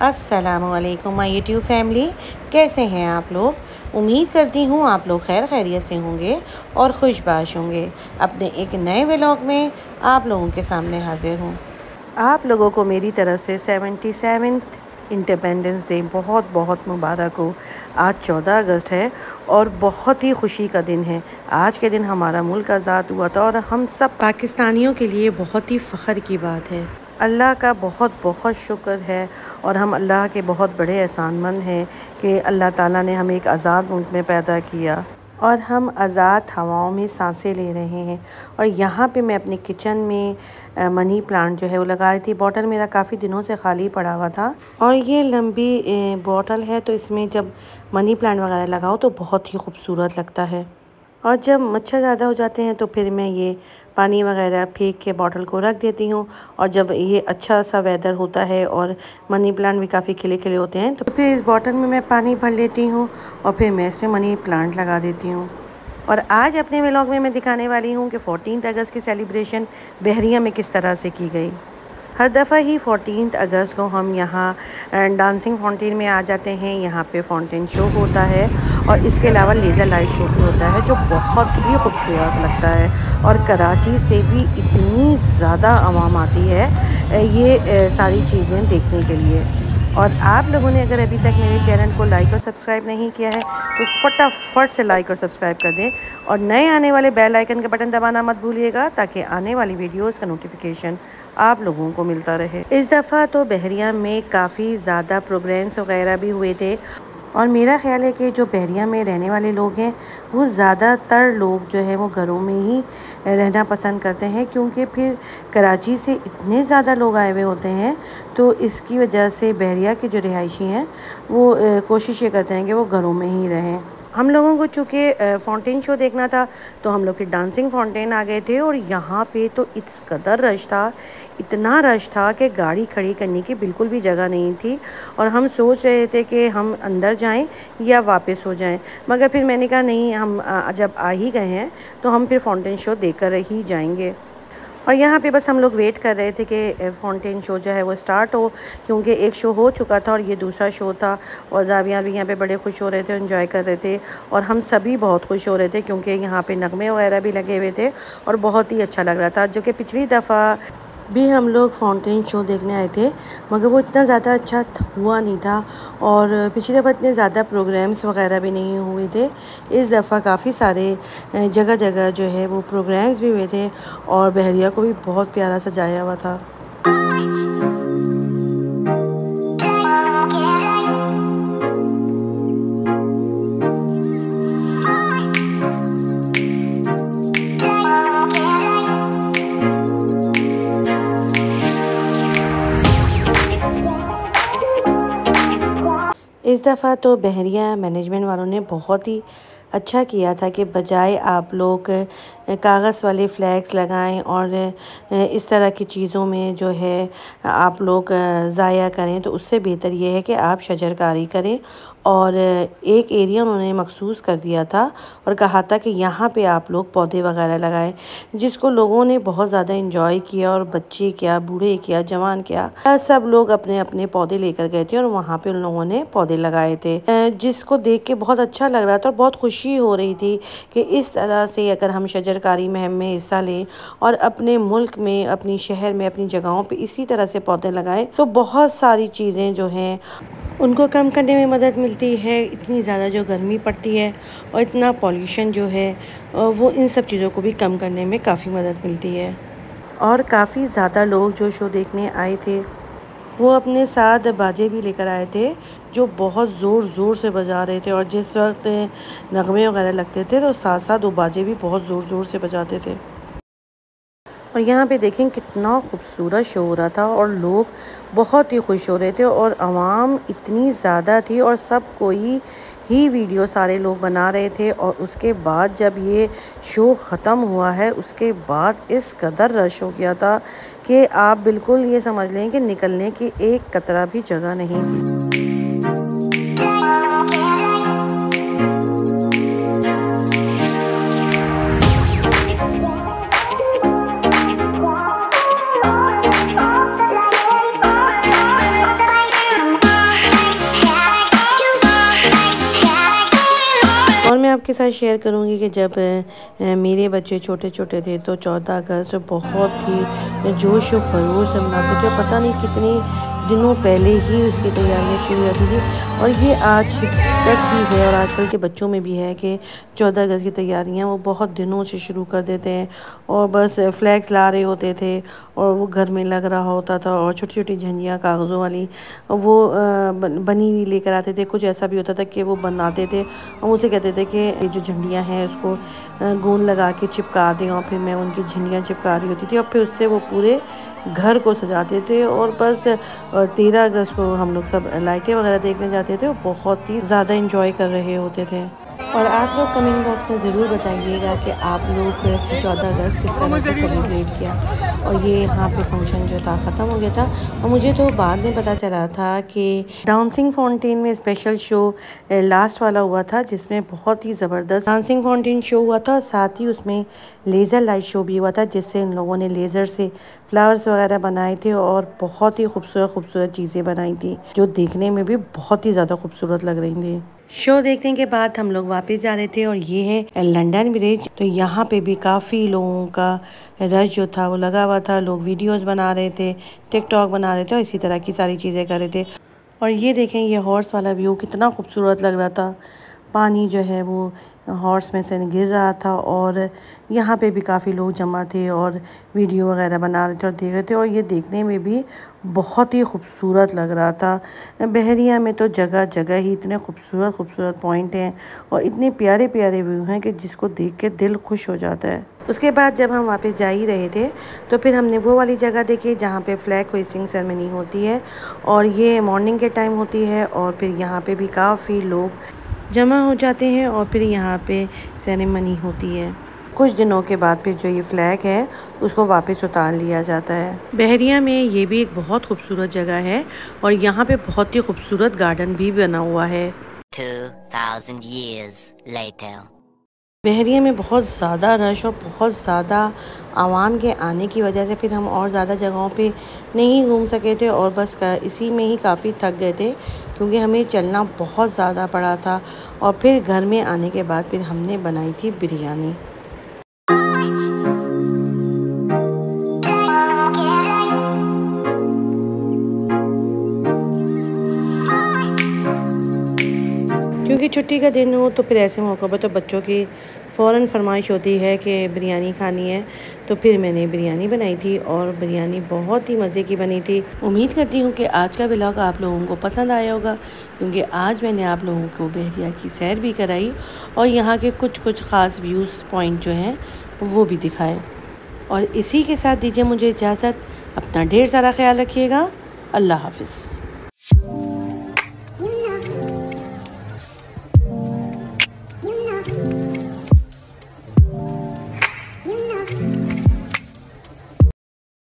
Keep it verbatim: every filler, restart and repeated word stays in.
अस्सलामुअलैकुम my YouTube family, कैसे हैं आप लोग। उम्मीद करती हूँ आप लोग खैर खैरियत से होंगे और खुशबाश होंगे। अपने एक नए व्लॉग में आप लोगों के सामने हाजिर हूँ। आप लोगों को मेरी तरफ से सेवेंटी सेवन्थ इंडिपेंडेंस डे बहुत बहुत मुबारक हो। आज चौदह अगस्त है और बहुत ही खुशी का दिन है। आज के दिन हमारा मुल्क आज़ाद हुआ था और हम सब पाकिस्तानियों के लिए बहुत ही फ़ख्र की बात है। अल्लाह का बहुत बहुत शुक्र है और हम अल्लाह के बहुत बड़े एहसानमंद हैं कि अल्लाह ताला ने हमें एक आज़ाद मुल्क में पैदा किया और हम आज़ाद हवाओं में सांसें ले रहे हैं। और यहाँ पे मैं अपने किचन में मनी प्लांट जो है वो लगा रही थी। बॉटल मेरा काफ़ी दिनों से खाली पड़ा हुआ था और ये लंबी बॉटल है, तो इसमें जब मनी प्लांट वगैरह लगाओ तो बहुत ही खूबसूरत लगता है। और जब मच्छर ज़्यादा हो जाते हैं तो फिर मैं ये पानी वगैरह फेंक के बॉटल को रख देती हूँ। और जब ये अच्छा सा वेदर होता है और मनी प्लांट भी काफ़ी खिले खिले होते हैं तो फिर इस बॉटल में मैं पानी भर लेती हूँ और फिर मैं इसमें मनी प्लांट लगा देती हूँ। और आज अपने व्लॉग में मैं दिखाने वाली हूँ कि फोर्टीन अगस्त की सेलिब्रेशन बहरिया में किस तरह से की गई। हर दफ़ा ही फोर्टीन अगस्त को हम यहाँ डांसिंग फाउंटेन में आ जाते हैं। यहाँ पे फाउंटेन शो होता है और इसके अलावा लेज़र लाइट शो भी होता है जो बहुत ही खूबसूरत लगता है। और कराची से भी इतनी ज़्यादा आवाम आती है ये सारी चीज़ें देखने के लिए। और आप लोगों ने अगर अभी तक मेरे चैनल को लाइक और सब्सक्राइब नहीं किया है तो फटाफट से लाइक और सब्सक्राइब कर दें और नए आने वाले बेल आइकन का बटन दबाना मत भूलिएगा ताकि आने वाली वीडियोस का नोटिफिकेशन आप लोगों को मिलता रहे। इस दफ़ा तो बहरिया में काफ़ी ज़्यादा प्रोग्राम्स वगैरह भी हुए थे और मेरा ख़्याल है कि जो बहरिया में रहने वाले लोग हैं वो ज़्यादातर लोग जो है वो घरों में ही रहना पसंद करते हैं, क्योंकि फिर कराची से इतने ज़्यादा लोग आए हुए होते हैं तो इसकी वजह से बहरिया के जो रिहायशी हैं वो कोशिश ये करते हैं कि वो घरों में ही रहें। हम लोगों को चूँकि फाउंटेन शो देखना था तो हम लोग फिर डांसिंग फाउंटेन आ गए थे और यहाँ पे तो इस कदर रश था, इतना रश था कि गाड़ी खड़ी करने की बिल्कुल भी जगह नहीं थी। और हम सोच रहे थे कि हम अंदर जाएं या वापस हो जाएं, मगर फिर मैंने कहा नहीं, हम जब आ ही गए हैं तो हम फिर फाउंटेन शो देख कर ही जाएंगे। और यहाँ पे बस हम लोग वेट कर रहे थे कि फाउंटेन शो जो है वो स्टार्ट हो, क्योंकि एक शो हो चुका था और ये दूसरा शो था। और जावियाँ भी यहाँ पे बड़े खुश हो रहे थे, एंजॉय कर रहे थे और हम सभी बहुत खुश हो रहे थे क्योंकि यहाँ पे नगमे वगैरह भी लगे हुए थे और बहुत ही अच्छा लग रहा था। जो कि पिछली दफ़ा भी हम लोग फाउंटेन शो देखने आए थे मगर वो इतना ज़्यादा अच्छा हुआ नहीं था और पिछली दफ़ा इतने ज़्यादा प्रोग्राम्स वगैरह भी नहीं हुए थे। इस दफ़ा काफ़ी सारे जगह जगह जो है वो प्रोग्राम्स भी हुए थे और बहरिया को भी बहुत प्यारा सजाया हुआ था। इस दफ़ा तो बहरिया मैनेजमेंट वालों ने बहुत ही अच्छा किया था कि बजाय आप लोग कागज़ वाले फ्लैग्स लगाएं और इस तरह की चीज़ों में जो है आप लोग ज़ाया करें, तो उससे बेहतर ये है कि आप शजरकारी करें। और एक एरिया उन्होंने मखसूस कर दिया था और कहा था कि यहाँ पे आप लोग पौधे वगैरह लगाएं, जिसको लोगों ने बहुत ज़्यादा इंजॉय किया। और बच्चे क्या, बूढ़े क्या, जवान क्या, सब लोग अपने अपने पौधे लेकर गए थे और वहाँ पे उन लोगों ने पौधे लगाए थे, जिसको देख के बहुत अच्छा लग रहा था और बहुत खुशी हो रही थी कि इस तरह से अगर हम शजरकारी मुहिम में हिस्सा लें और अपने मुल्क में, अपनी शहर में, अपनी जगहों पे इसी तरह से पौधे लगाएं तो बहुत सारी चीज़ें जो हैं उनको कम करने में मदद मिलती है। इतनी ज़्यादा जो गर्मी पड़ती है और इतना पॉल्यूशन जो है वो इन सब चीज़ों को भी कम करने में काफ़ी मदद मिलती है। और काफ़ी ज़्यादा लोग जो शो देखने आए थे वो अपने साथ बाजे भी लेकर आए थे जो बहुत ज़ोर ज़ोर से बजा रहे थे। और जिस वक्त नगमे वगैरह लगते थे तो साथ साथ वो बाजे भी बहुत ज़ोर ज़ोर से बजाते थे। और यहाँ पे देखें कितना खूबसूरत शो हो रहा था और लोग बहुत ही खुश हो रहे थे और आवाम इतनी ज़्यादा थी और सब कोई ही वीडियो सारे लोग बना रहे थे। और उसके बाद जब ये शो ख़त्म हुआ है उसके बाद इस कदर रश हो गया था कि आप बिल्कुल ये समझ लें कि निकलने की एक कतरा भी जगह नहीं थी। आपके साथ शेयर करूंगी कि जब मेरे बच्चे छोटे छोटे थे तो चौदह अगस्त बहुत ही जोश व खरोश से मनाते थे। पता नहीं कितनी दिनों पहले ही उसकी तैयारियां शुरू हो जाती थी और ये आज तक भी है और आजकल के बच्चों में भी है कि चौदह अगस्त की तैयारियां वो बहुत दिनों से शुरू कर देते हैं और बस फ्लैग्स ला रहे होते थे और वो घर में लग रहा होता था और छोटी छोटी झंडियाँ कागज़ों वाली वो बनी हुई लेकर आते थे। कुछ ऐसा भी होता था कि वो बनाते थे और मुझसे कहते थे कि ये जो झंडियाँ हैं उसको गोंद लगा के चिपका दें और फिर मैं उनकी झंडियाँ चिपका रही होती थी और फिर उससे वो पूरे घर को सजाते थे। और बस तेरह अगस्त को हम लोग सब लाइटें वगैरह देखने जाते थे और बहुत ही ज़्यादा इंजॉय कर रहे होते थे। और आप लोग कमेंट बॉक्स में ज़रूर बताइएगा कि आप लोग चौदह अगस्त किस तरह से सेलिब्रेट किया। और ये यहाँ पे फंक्शन जो था ख़त्म हो गया था और मुझे तो बाद में पता चला था कि डांसिंग फाउंटेन में स्पेशल शो लास्ट वाला हुआ था जिसमें बहुत ही ज़बरदस्त डांसिंग फाउंटेन शो हुआ था और साथ ही उसमें लेज़र लाइट शो भी हुआ था जिससे इन लोगों ने लेज़र से फ्लावर्स वगैरह बनाए थे और बहुत ही खूबसूरत खूबसूरत चीज़ें बनाई थी जो देखने में भी बहुत ही ज़्यादा खूबसूरत लग रही थी। शो देखने के बाद हम लोग वापस जा रहे थे और ये है लंदन ब्रिज। तो यहाँ पे भी काफ़ी लोगों का रश जो था वो लगा हुआ था। लोग वीडियोस बना रहे थे, टिकटॉक बना रहे थे और इसी तरह की सारी चीज़ें कर रहे थे। और ये देखें ये हॉर्स वाला व्यू कितना खूबसूरत लग रहा था। पानी जो है वो हॉर्स में से गिर रहा था और यहाँ पे भी काफ़ी लोग जमा थे और वीडियो वगैरह बना रहे थे और देख रहे थे और ये देखने में भी बहुत ही खूबसूरत लग रहा था। बहरिया में तो जगह जगह ही इतने खूबसूरत खूबसूरत पॉइंट हैं और इतने प्यारे प्यारे व्यू हैं कि जिसको देख के दिल खुश हो जाता है। उसके बाद जब हम वापस जा ही रहे थे तो फिर हमने वो वाली जगह देखी जहाँ पे फ्लैग होइस्टिंग सेरेमनी होती है और ये मॉर्निंग के टाइम होती है और फिर यहाँ पे भी काफ़ी लोग जमा हो जाते हैं और फिर यहाँ पे सेरेमनी होती है। कुछ दिनों के बाद फिर जो ये फ्लैग है उसको वापस उतार लिया जाता है। बहरिया में ये भी एक बहुत खूबसूरत जगह है और यहाँ पे बहुत ही खूबसूरत गार्डन भी बना हुआ है। two thousand years later. बहरिया में बहुत ज़्यादा रश और बहुत ज़्यादा आवाम के आने की वजह से फिर हम और ज़्यादा जगहों पे नहीं घूम सके थे और बस इसी में ही काफ़ी थक गए थे क्योंकि हमें चलना बहुत ज़्यादा पड़ा था। और फिर घर में आने के बाद फिर हमने बनाई थी बिरयानी। क्योंकि छुट्टी का दिन हो तो फिर ऐसे मौक़ों पर तो बच्चों की फ़ौरन फरमाइश होती है कि बिरयानी खानी है। तो फिर मैंने बिरयानी बनाई थी और बिरयानी बहुत ही मज़े की बनी थी। उम्मीद करती हूँ कि आज का व्लॉग आप लोगों को पसंद आया होगा क्योंकि आज मैंने आप लोगों को बहरिया की सैर भी कराई और यहाँ के कुछ कुछ ख़ास व्यूज़ पॉइंट जो हैं वो भी दिखाए। और इसी के साथ दीजिए मुझे इजाज़त। अपना ढेर सारा ख्याल रखिएगा। अल्लाह हाफ़िज़।